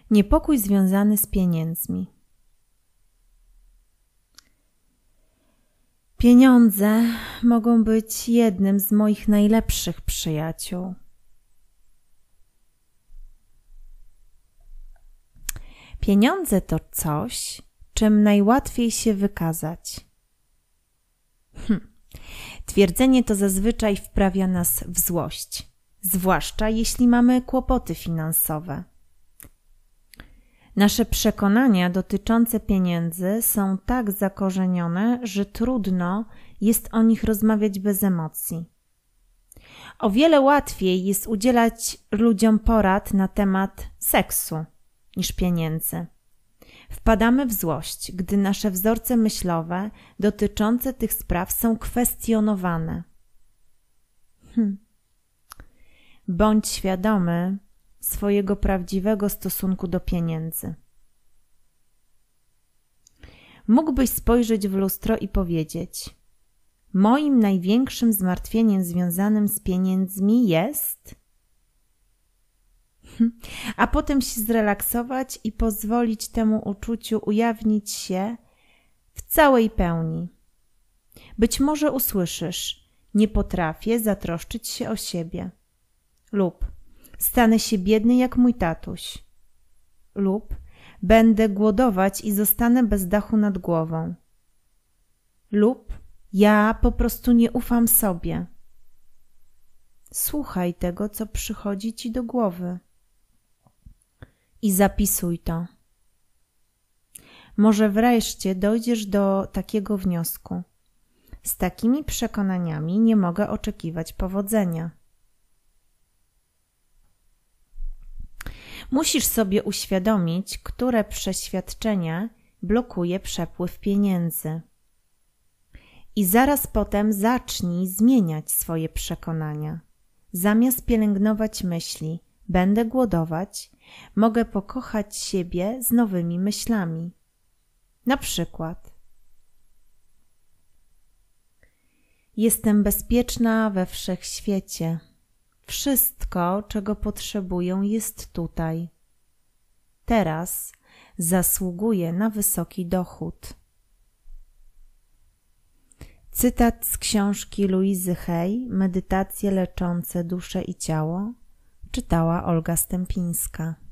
Niepokój związany z pieniędzmi. Pieniądze mogą być jednym z moich najlepszych przyjaciół. Pieniądze to coś, czym najłatwiej się wykazać. Twierdzenie to zazwyczaj wprawia nas w złość, zwłaszcza jeśli mamy kłopoty finansowe. Nasze przekonania dotyczące pieniędzy są tak zakorzenione, że trudno jest o nich rozmawiać bez emocji. O wiele łatwiej jest udzielać ludziom porad na temat seksu niż pieniędzy. Wpadamy w złość, gdy nasze wzorce myślowe dotyczące tych spraw są kwestionowane. Bądź świadomy swojego prawdziwego stosunku do pieniędzy. Mógłbyś spojrzeć w lustro i powiedzieć: moim największym zmartwieniem związanym z pieniędzmi jest... A potem się zrelaksować i pozwolić temu uczuciu ujawnić się w całej pełni. Być może usłyszysz: nie potrafię zatroszczyć się o siebie. Lub stanę się biedny jak mój tatuś. Lub będę głodować i zostanę bez dachu nad głową. Lub ja po prostu nie ufam sobie. Słuchaj tego, co przychodzi ci do głowy. I zapisuj to. Może wreszcie dojdziesz do takiego wniosku: z takimi przekonaniami nie mogę oczekiwać powodzenia. Musisz sobie uświadomić, które przeświadczenie blokuje przepływ pieniędzy. I zaraz potem zacznij zmieniać swoje przekonania. Zamiast pielęgnować myśli: będę głodować, mogę pokochać siebie z nowymi myślami. Na przykład: jestem bezpieczna we wszechświecie. Wszystko, czego potrzebuję, jest tutaj. Teraz zasługuję na wysoki dochód. Cytat z książki Louisy Hay Medytacje leczące duszę i ciało. Czytała Olga Stępińska.